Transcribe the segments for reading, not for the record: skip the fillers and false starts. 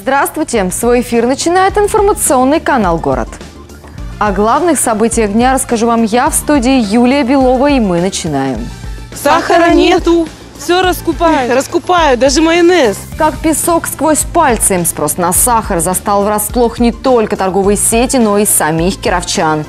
Здравствуйте! Свой эфир начинает информационный канал «Город». О главных событиях дня расскажу вам я, в студии Юлия Белова, и мы начинаем. Сахара нету, все раскупают. Раскупают, даже майонез. Как песок сквозь пальцы, спрос на сахар застал врасплох не только торговые сети, но и самих кировчан.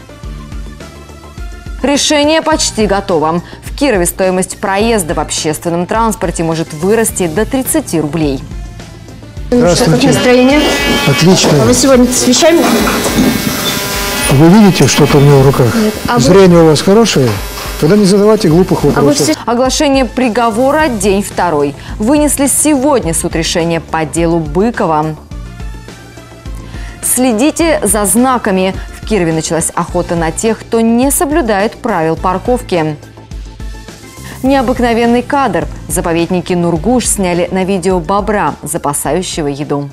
Решение почти готово. В Кирове стоимость проезда в общественном транспорте может вырасти до 30 рублей. Здравствуйте. Как настроение? Отлично. А вы сегодня с вещами? Вы видите что-то у меня в руках? Нет. Зрение у вас хорошее? Тогда не задавайте глупых вопросов. Оглашение приговора день второй. Вынесли сегодня суд решение по делу Быкова. Следите за знаками. В Кирове началась охота на тех, кто не соблюдает правил парковки. Необыкновенный кадр. Заповедники Нургуш сняли на видео бобра, запасающего еду.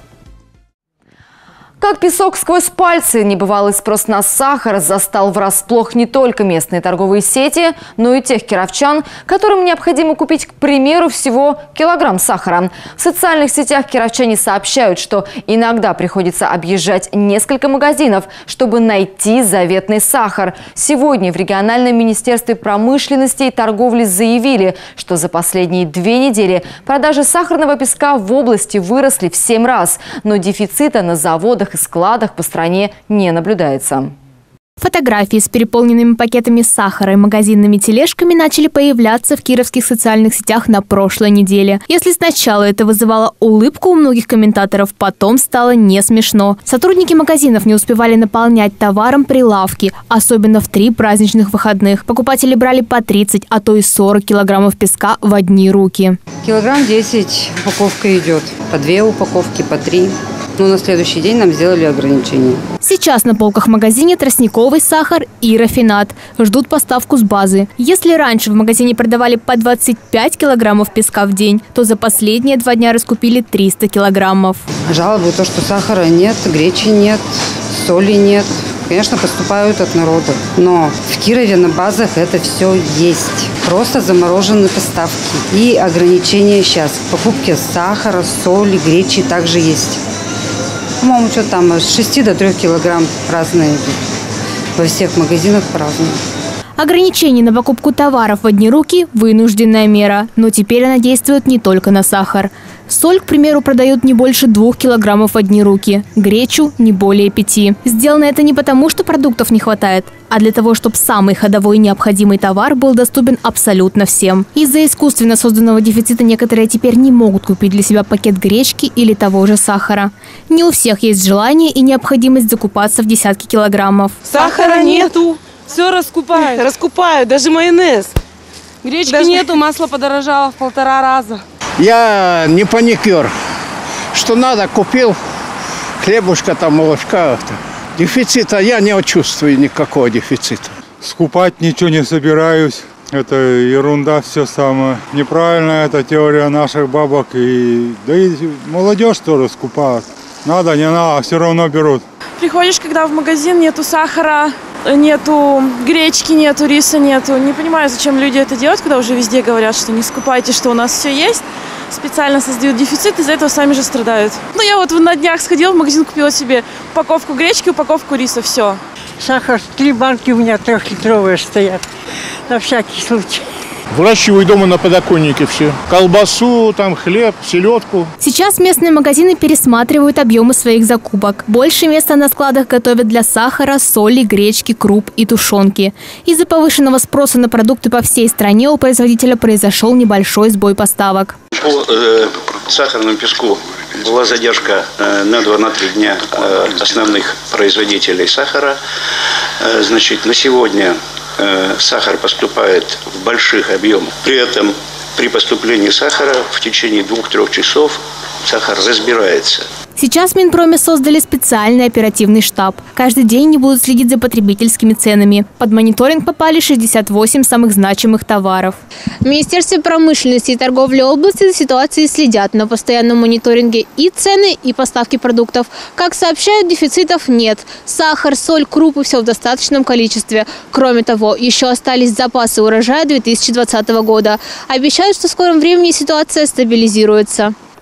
Как песок сквозь пальцы, небывалый спрос на сахар застал врасплох не только местные торговые сети, но и тех кировчан, которым необходимо купить, к примеру, всего килограмм сахара. В социальных сетях кировчане сообщают, что иногда приходится объезжать несколько магазинов, чтобы найти заветный сахар. Сегодня в региональном министерстве промышленности и торговли заявили, что за последние 2 недели продажи сахарного песка в области выросли в 7 раз, но дефицита на заводах и складах по стране не наблюдается. Фотографии с переполненными пакетами сахара и магазинными тележками начали появляться в кировских социальных сетях на прошлой неделе. Если сначала это вызывало улыбку у многих комментаторов, потом стало не смешно. Сотрудники магазинов не успевали наполнять товаром прилавки, особенно в 3 праздничных выходных. Покупатели брали по 30, а то и 40 килограммов песка в одни руки. Килограмм 10 упаковка идет. По 2 упаковки, по 3. Но на следующий день нам сделали ограничения. Сейчас на полках в магазине тростниковый сахар и рафинад. Ждут поставку с базы. Если раньше в магазине продавали по 25 килограммов песка в день, то за последние 2 дня раскупили 300 килограммов. Жалобы то, что сахара нет, гречи нет, соли нет. Конечно, поступают от народа. Но в Кирове на базах это все есть. Просто заморожены поставки. И ограничения сейчас. Покупки сахара, соли, гречи также есть. По-моему, что там, с 6 до 3 килограмм разные идут. Во всех магазинах по-разному. Ограничение на покупку товаров в одни руки – вынужденная мера. Но теперь она действует не только на сахар. Соль, к примеру, продают не больше 2 килограммов в одни руки. Гречу – не более 5. Сделано это не потому, что продуктов не хватает, а для того, чтобы самый ходовой необходимый товар был доступен абсолютно всем. Из-за искусственно созданного дефицита некоторые теперь не могут купить для себя пакет гречки или того же сахара. Не у всех есть желание и необходимость закупаться в десятки килограммов. Сахара нету, все раскупают. Раскупают, даже майонез. Гречки нету, масло подорожало в 1,5 раза. Я не паникер. Что надо, купил хлебушка, там, молочка. Дефицита я не чувствую, никакого дефицита. Скупать ничего не собираюсь. Это ерунда все самое. Неправильная эта теория наших бабок. Да и молодежь тоже скупает. Надо, не надо, все равно берут. Приходишь, когда в магазин, нету сахара, нету гречки, нету риса, нету. Не понимаю, зачем люди это делают, когда уже везде говорят, что не скупайте, что у нас все есть. Специально создают дефицит, из-за этого сами же страдают. Ну, я вот на днях сходила в магазин, купила себе упаковку гречки, упаковку риса, все. Сахар, 3 банки у меня 3-литровые стоят, на всякий случай. Выращиваю дома на подоконнике все. Колбасу, там хлеб, селедку. Сейчас местные магазины пересматривают объемы своих закупок. Больше места на складах готовят для сахара, соли, гречки, круп и тушенки. Из-за повышенного спроса на продукты по всей стране у производителя произошел небольшой сбой поставок. По сахарному песку была задержка на 2-3 дня основных производителей сахара. Значит, на сегодня сахар поступает в больших объемах. При этом при поступлении сахара в течение 2-3 часов сахар разбирается. Сейчас в Минпроме создали специальный оперативный штаб. Каждый день они будут следить за потребительскими ценами. Под мониторинг попали 68 самых значимых товаров. В Министерстве промышленности и торговли области за ситуацией следят. На постоянном мониторинге и цены, и поставки продуктов. Как сообщают, дефицитов нет. Сахар, соль, крупы – все в достаточном количестве. Кроме того, еще остались запасы урожая 2020 года. Обещают, что в скором времени ситуация стабилизируется.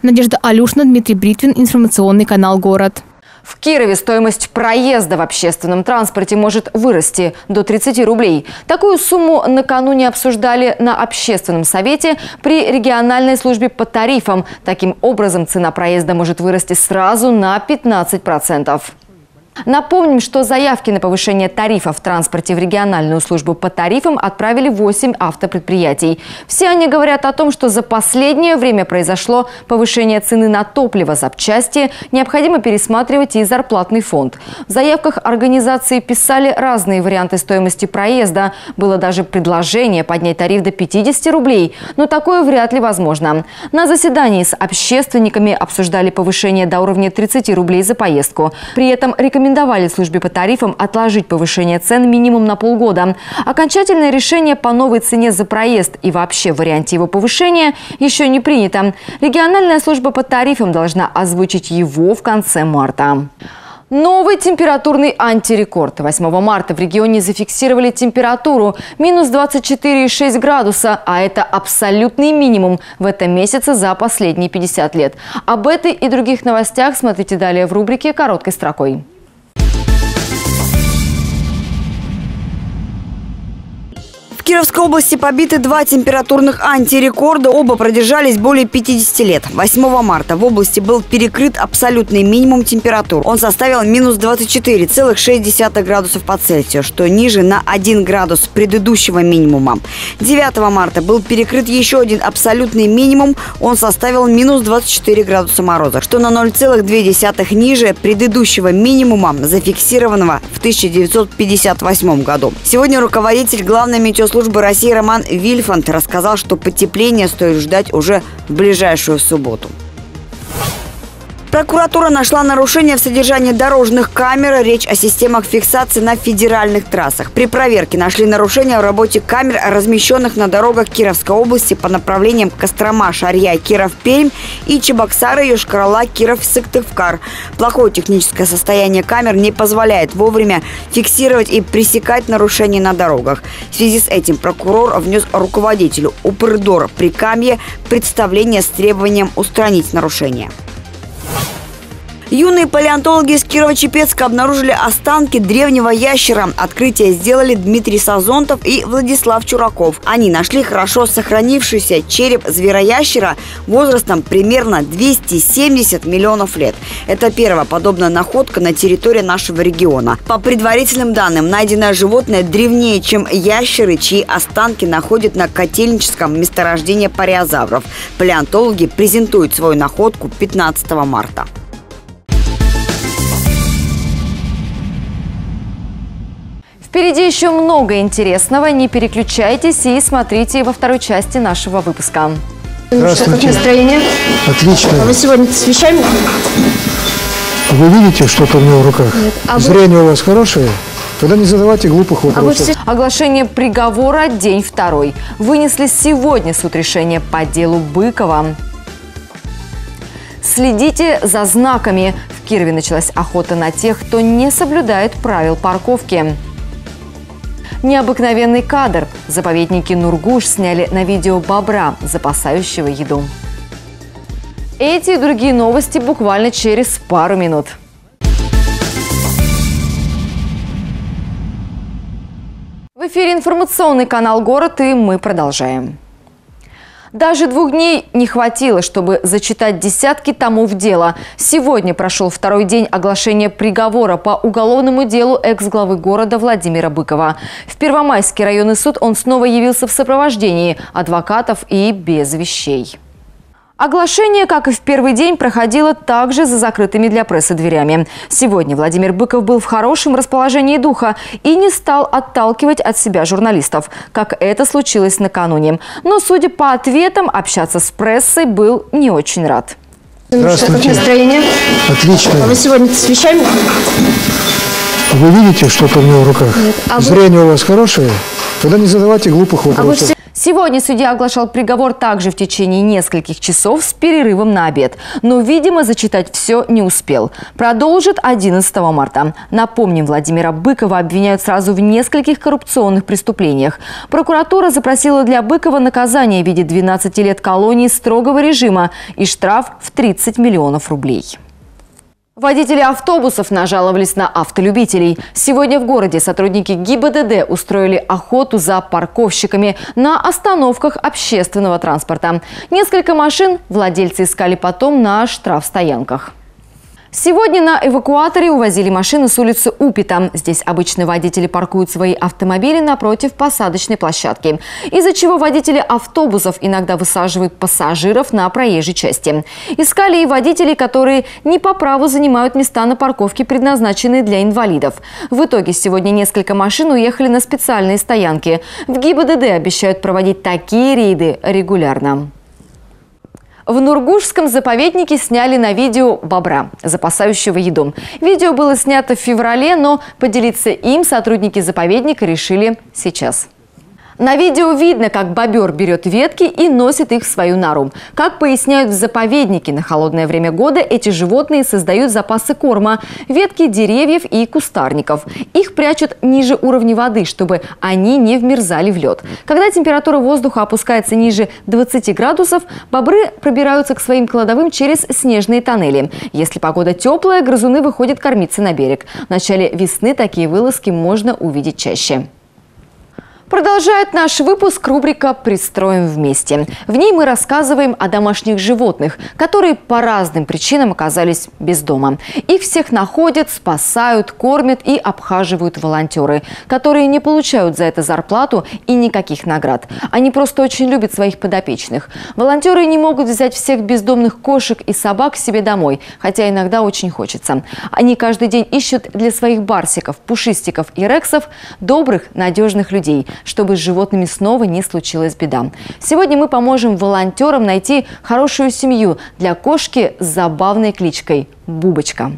Надежда Алюшина, Дмитрий Бритвин, информационный канал «Город». В Кирове стоимость проезда в общественном транспорте может вырасти до 30 рублей. Такую сумму накануне обсуждали на общественном совете при региональной службе по тарифам. Таким образом, цена проезда может вырасти сразу на 15%. Напомним, что заявки на повышение тарифов в транспорте в региональную службу по тарифам отправили 8 автопредприятий. Все они говорят о том, что за последнее время произошло повышение цены на топливо, запчасти, необходимо пересматривать и зарплатный фонд. В заявках организации писали разные варианты стоимости проезда. Было даже предложение поднять тариф до 50 рублей, но такое вряд ли возможно. На заседании с общественниками обсуждали повышение до уровня 30 рублей за поездку. При этом рекомендовали службе по тарифам отложить повышение цен минимум на полгода. Окончательное решение по новой цене за проезд и вообще варианте его повышения еще не принято. Региональная служба по тарифам должна озвучить его в конце марта. Новый температурный антирекорд. 8 марта в регионе зафиксировали температуру минус 24,6 градуса, а это абсолютный минимум в этом месяце за последние 50 лет. Об этой и других новостях смотрите далее в рубрике «Короткой строкой». В Кировской области побиты 2 температурных антирекорда, оба продержались более 50 лет. 8 марта в области был перекрыт абсолютный минимум температур. Он составил минус 24,6 градусов по Цельсию, что ниже на 1 градус предыдущего минимума. 9 марта был перекрыт еще один абсолютный минимум, он составил минус 24 градуса мороза, что на 0,2 ниже предыдущего минимума, зафиксированного в 1958 году. Сегодня руководитель главной метеослужбы России Роман Вильфанд рассказал, что потепление стоит ждать уже в ближайшую субботу. Прокуратура нашла нарушение в содержании дорожных камер. Речь о системах фиксации на федеральных трассах. При проверке нашли нарушения в работе камер, размещенных на дорогах Кировской области по направлениям Кострома, Шарья, Киров-Пермь и Чебоксары, Йошкар-Ола, Киров, Сыктывкар. Плохое техническое состояние камер не позволяет вовремя фиксировать и пресекать нарушения на дорогах. В связи с этим прокурор внес руководителю УПРДОР Прикамье представление с требованием устранить нарушения. Юные палеонтологи из Кирово-Чепецка обнаружили останки древнего ящера. Открытие сделали Дмитрий Сазонтов и Владислав Чураков. Они нашли хорошо сохранившийся череп звероящера возрастом примерно 270 миллионов лет. Это первая подобная находка на территории нашего региона. По предварительным данным, найденное животное древнее, чем ящеры, чьи останки находят на котельническом месторождении париозавров. Палеонтологи презентуют свою находку 15 марта. Впереди еще много интересного. Не переключайтесь и смотрите во второй части нашего выпуска. Здравствуйте. Как настроение? Отлично. А вы сегодня с вещами? Вы видите что-то у меня в руках? Нет. Зрение у вас хорошее? Тогда не задавайте глупых вопросов. Оглашение приговора день второй. Вынесли сегодня суд решение по делу Быкова. Следите за знаками. В Кирове началась охота на тех, кто не соблюдает правил парковки. Необыкновенный кадр. Заповедники Нургуш сняли на видео бобра, запасающего еду. Эти и другие новости буквально через пару минут. В эфире информационный канал «Город», и мы продолжаем. Даже 2 дней не хватило, чтобы зачитать десятки томов дела. Сегодня прошел второй день оглашения приговора по уголовному делу экс-главы города Владимира Быкова. В Первомайский районный суд он снова явился в сопровождении адвокатов и без вещей. Оглашение, как и в первый день, проходило также за закрытыми для прессы дверями. Сегодня Владимир Быков был в хорошем расположении духа и не стал отталкивать от себя журналистов, как это случилось накануне. Но, судя по ответам, общаться с прессой был не очень рад. Здравствуйте. Как настроение? Отлично. А вы сегодня с вещами? Вы видите что-то у меня в руках? Нет. Зрение у вас хорошее? Тогда не задавайте глупых вопросов. Сегодня судья оглашал приговор также в течение нескольких часов с перерывом на обед. Но, видимо, зачитать все не успел. Продолжит 11 марта. Напомним, Владимира Быкова обвиняют сразу в нескольких коррупционных преступлениях. Прокуратура запросила для Быкова наказание в виде 12 лет колонии строгого режима и штраф в 30 миллионов рублей. Водители автобусов нажаловались на автолюбителей. Сегодня в городе сотрудники ГИБДД устроили охоту за парковщиками на остановках общественного транспорта. Несколько машин владельцы искали потом на штрафстоянках. Сегодня на эвакуаторе увозили машины с улицы Упита. Здесь обычно водители паркуют свои автомобили напротив посадочной площадки, из-за чего водители автобусов иногда высаживают пассажиров на проезжей части. Искали и водителей, которые не по праву занимают места на парковке, предназначенные для инвалидов. В итоге сегодня несколько машин уехали на специальные стоянки. В ГИБДД обещают проводить такие рейды регулярно. В Нургушском заповеднике сняли на видео бобра, запасающего еду. Видео было снято в феврале, но поделиться им сотрудники заповедника решили сейчас. На видео видно, как бобер берет ветки и носит их в свою нору. Как поясняют в заповеднике, на холодное время года эти животные создают запасы корма – ветки деревьев и кустарников. Их прячут ниже уровня воды, чтобы они не вмерзали в лед. Когда температура воздуха опускается ниже 20 градусов, бобры пробираются к своим кладовым через снежные тоннели. Если погода теплая, грызуны выходят кормиться на берег. В начале весны такие вылазки можно увидеть чаще. Продолжает наш выпуск рубрика «Пристроим вместе». В ней мы рассказываем о домашних животных, которые по разным причинам оказались без дома. Их всех находят, спасают, кормят и обхаживают волонтеры, которые не получают за это зарплату и никаких наград. Они просто очень любят своих подопечных. Волонтеры не могут взять всех бездомных кошек и собак себе домой, хотя иногда очень хочется. Они каждый день ищут для своих барсиков, пушистиков и рексов добрых, надежных людей, чтобы с животными снова не случилась беда. Сегодня мы поможем волонтерам найти хорошую семью для кошки с забавной кличкой Бубочка.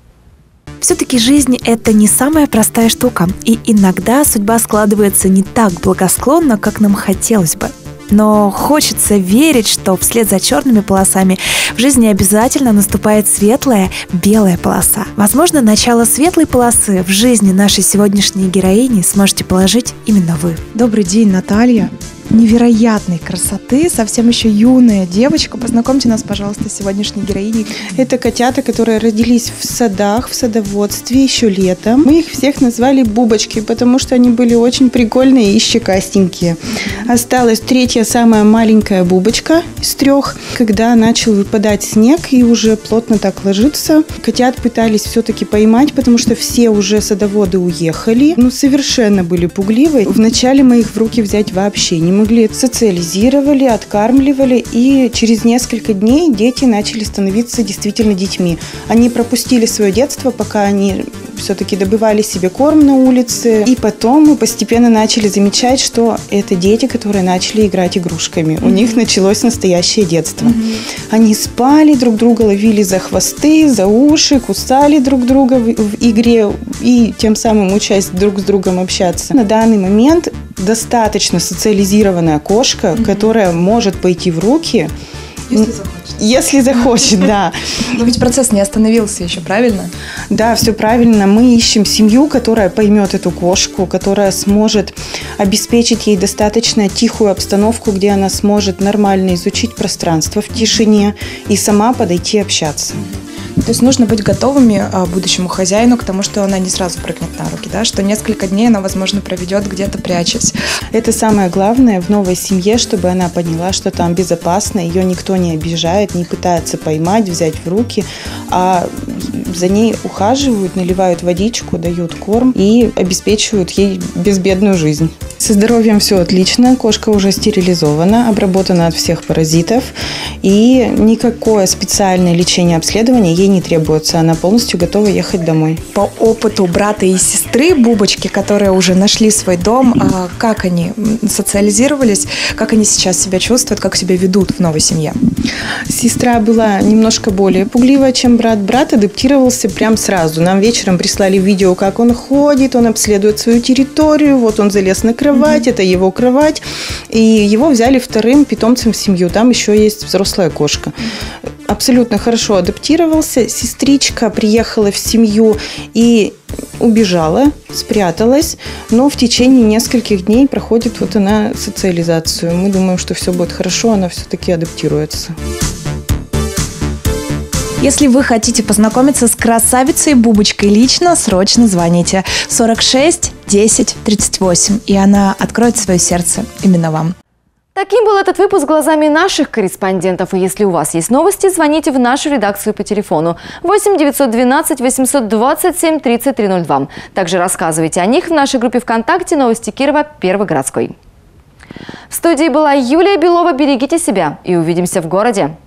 Все-таки жизнь – это не самая простая штука. И иногда судьба складывается не так благосклонно, как нам хотелось бы. Но хочется верить, что вслед за черными полосами в жизни обязательно наступает светлая белая полоса. Возможно, начало светлой полосы в жизни нашей сегодняшней героини сможете положить именно вы. Добрый день, Наталья. Невероятной красоты, совсем еще юная девочка. Познакомьте нас, пожалуйста, с сегодняшней героиней. Это котята, которые родились в садах, в садоводстве еще летом. Мы их всех назвали Бубочки, потому что они были очень прикольные и щекастенькие. Осталась третья, самая маленькая Бубочка из трех. Когда начал выпадать снег и уже плотно так ложится, котят пытались все-таки поймать, потому что все уже садоводы уехали. Совершенно были пугливы. Вначале мы их в руки взять вообще не могли. Социализировали, откармливали, и через несколько дней дети начали становиться действительно детьми. Они пропустили свое детство, пока они все-таки добывали себе корм на улице. И потом мы постепенно начали замечать, что это дети, которые начали играть игрушками. У них началось настоящее детство. Они спали, друг друга ловили за хвосты, за уши, кусали друг друга в игре и тем самым учась друг с другом общаться. На данный момент достаточно социализированная кошка, которая может пойти в руки, если захочет, да. Но ведь процесс не остановился еще, правильно? Да, все правильно. Мы ищем семью, которая поймет эту кошку, которая сможет обеспечить ей достаточно тихую обстановку, где она сможет нормально изучить пространство в тишине и сама подойти общаться. То есть нужно быть готовыми будущему хозяину к тому, что она не сразу прыгнет на руки, да? Что несколько дней она, возможно, проведет где-то прячась. Это самое главное в новой семье, чтобы она поняла, что там безопасно, ее никто не обижает, не пытается поймать, взять в руки, а за ней ухаживают, наливают водичку, дают корм и обеспечивают ей безбедную жизнь. Со здоровьем все отлично, кошка уже стерилизована, обработана от всех паразитов, и никакое специальное лечение, обследование ей ей не требуется. Она полностью готова ехать домой. По опыту брата и сестры Бубочки, которые уже нашли свой дом, как они социализировались, как они сейчас себя чувствуют, как себя ведут в новой семье? Сестра была немножко более пугливая, чем брат. Брат адаптировался прям сразу. Нам вечером прислали видео, как он ходит, он обследует свою территорию. Вот он залез на кровать, это его кровать. И его взяли вторым питомцем в семью. Там еще есть взрослая кошка. Абсолютно хорошо адаптировался. Сестричка приехала в семью и убежала, спряталась, но в течение нескольких дней проходит вот она социализацию. Мы думаем, что все будет хорошо, она все-таки адаптируется. Если вы хотите познакомиться с красавицей Бубочкой лично, срочно звоните 46 10 38, и она откроет свое сердце именно вам. Таким был этот выпуск глазами наших корреспондентов. И если у вас есть новости, звоните в нашу редакцию по телефону 8 912 827 3302. Также рассказывайте о них в нашей группе ВКонтакте «Новости Кирова. Первый городской». В студии была Юлия Белова. Берегите себя и увидимся в городе.